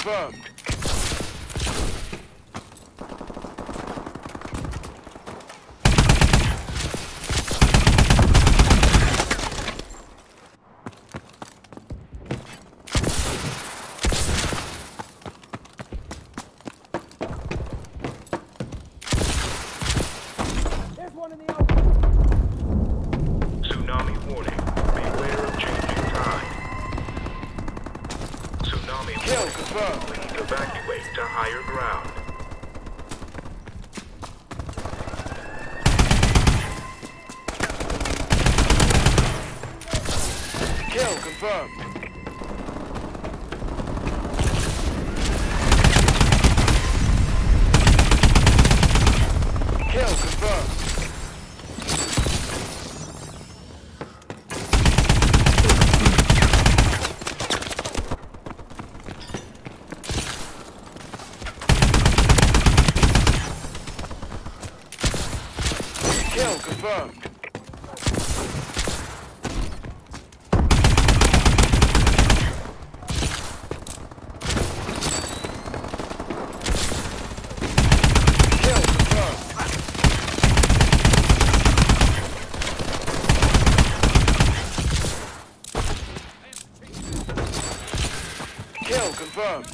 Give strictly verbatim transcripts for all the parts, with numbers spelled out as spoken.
confirmed. Kill confirmed. Please evacuate to higher ground. Kill confirmed. Kill confirmed. Kill confirmed. Kill confirmed. Kill confirmed.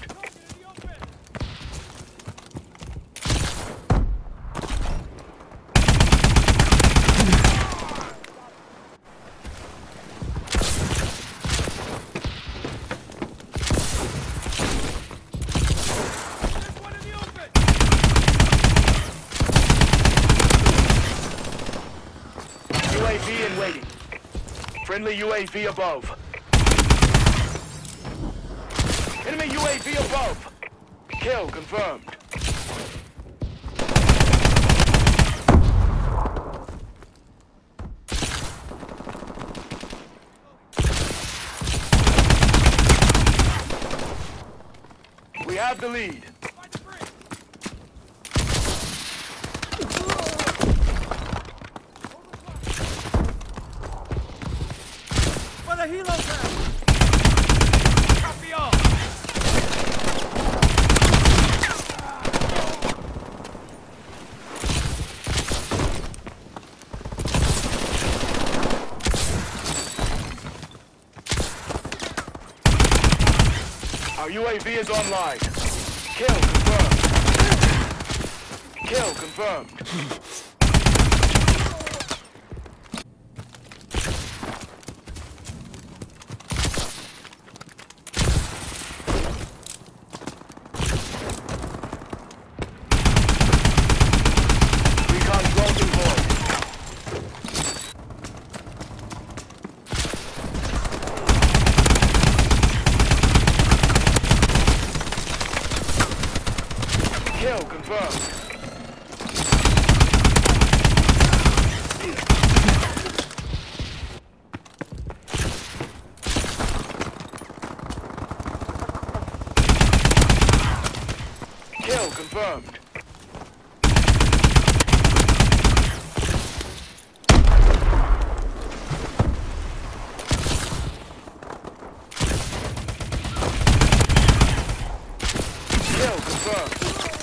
U A V in waiting. Friendly U A V above. Enemy U A V above. Kill confirmed. We have the lead. The helo pad! Copy all! Our U A V is online. Kill confirmed. Kill confirmed. Kill confirmed. Kill confirmed. Kill confirmed.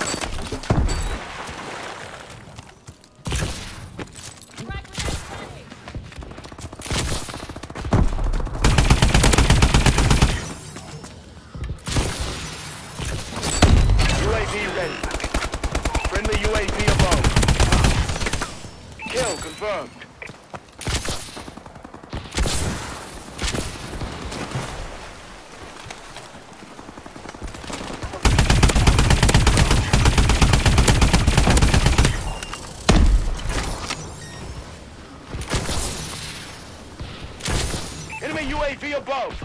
U A V ready. Friendly U A V above. Kill confirmed. Enemy U A V above.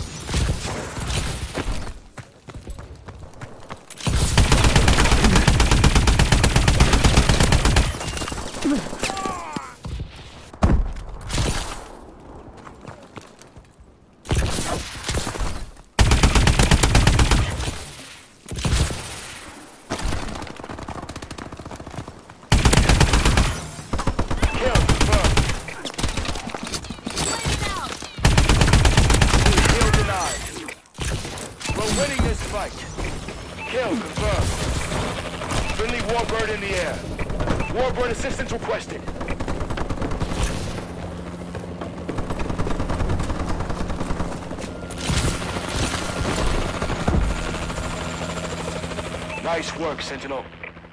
Kill confirmed. Kill air. Warbird assistance requested. Nice work, Sentinel.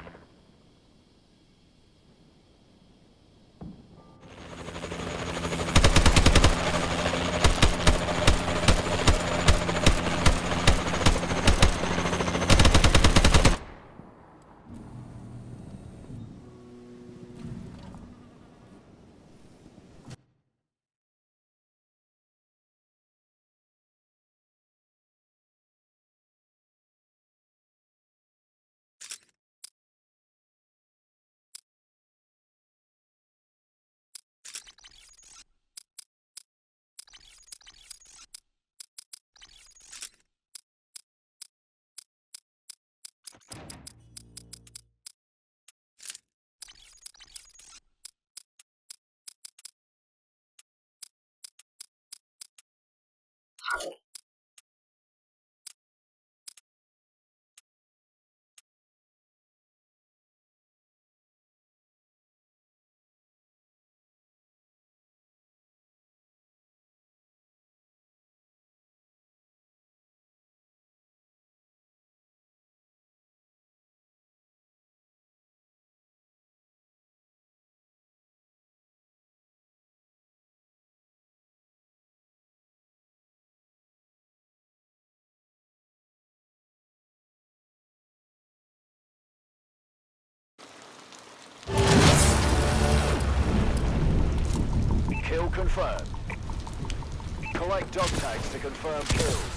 Kill confirmed. Collect dog tags to confirm kills.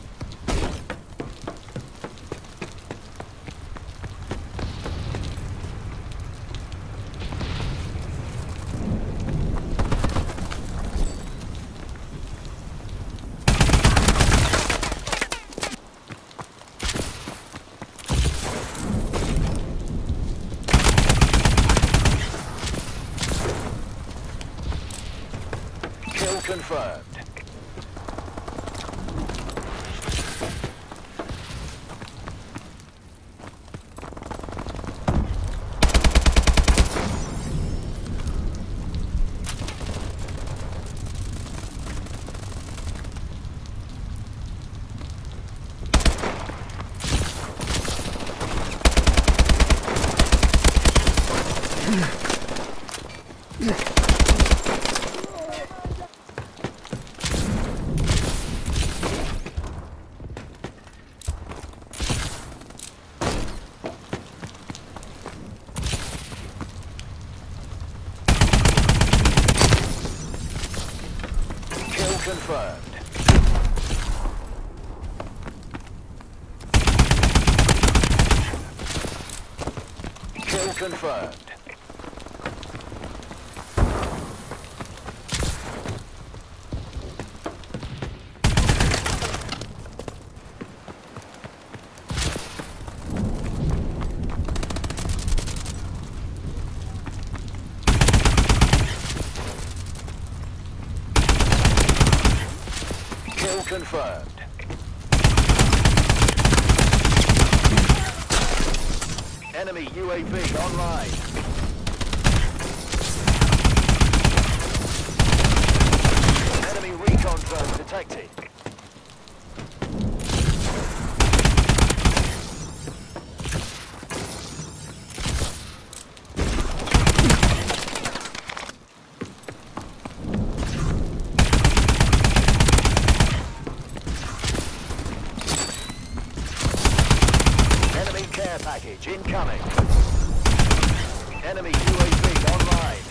Confirmed. Confirmed. Kill confirmed. Confirmed. Enemy U A V online. Enemy recon drone detected. Care package incoming. Enemy U A V online.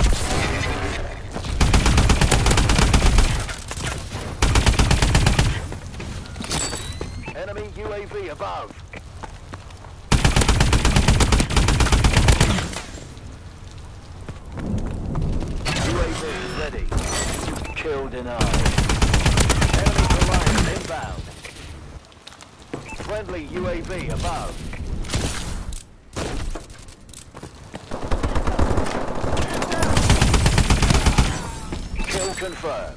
Enemy U A V above. U A V ready. Kill denied. Enemy Goliath inbound. Friendly U A V above. Kill confirmed.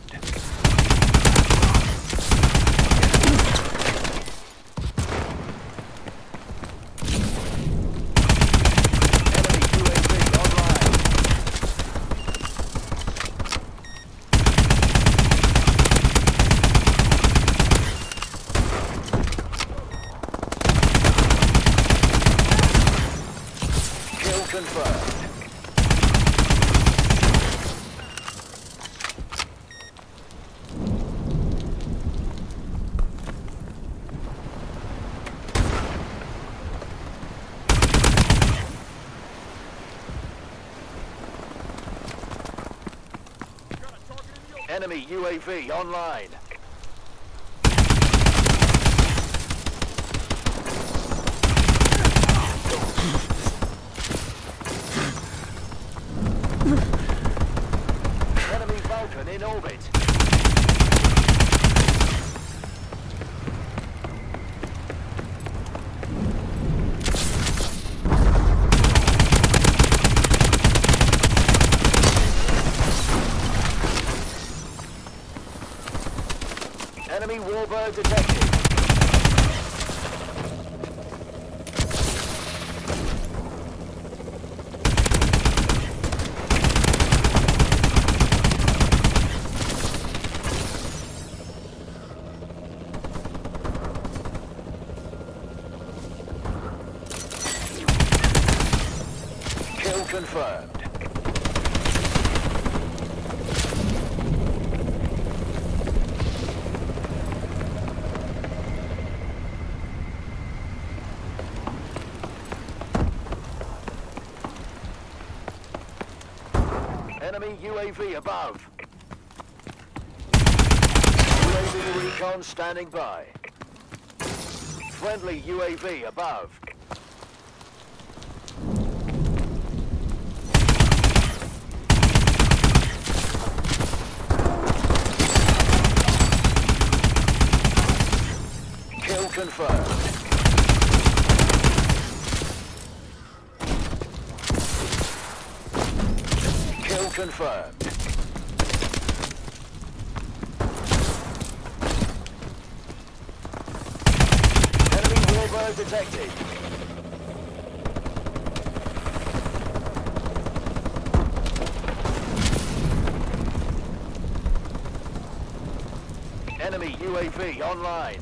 Enemy U A V online. Enemy Vulcan in orbit. Enemy warbird detected. Kill confirmed. Enemy U A V above. U A V recon standing by. Friendly U A V above. Kill confirmed. Kill confirmed. Enemy warbird detected. Enemy U A V online.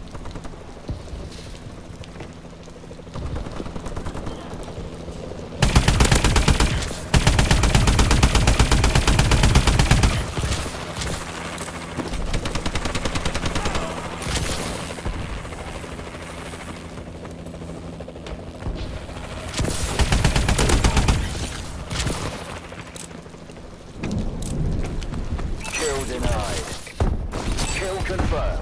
Kill denied. Kill confirmed.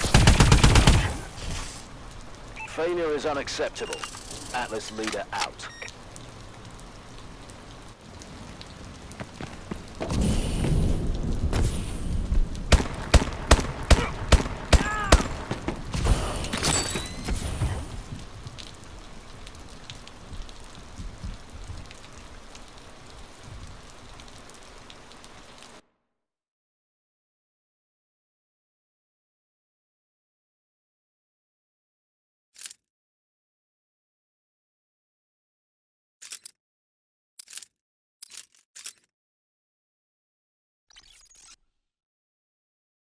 Failure is unacceptable. Atlas leader out.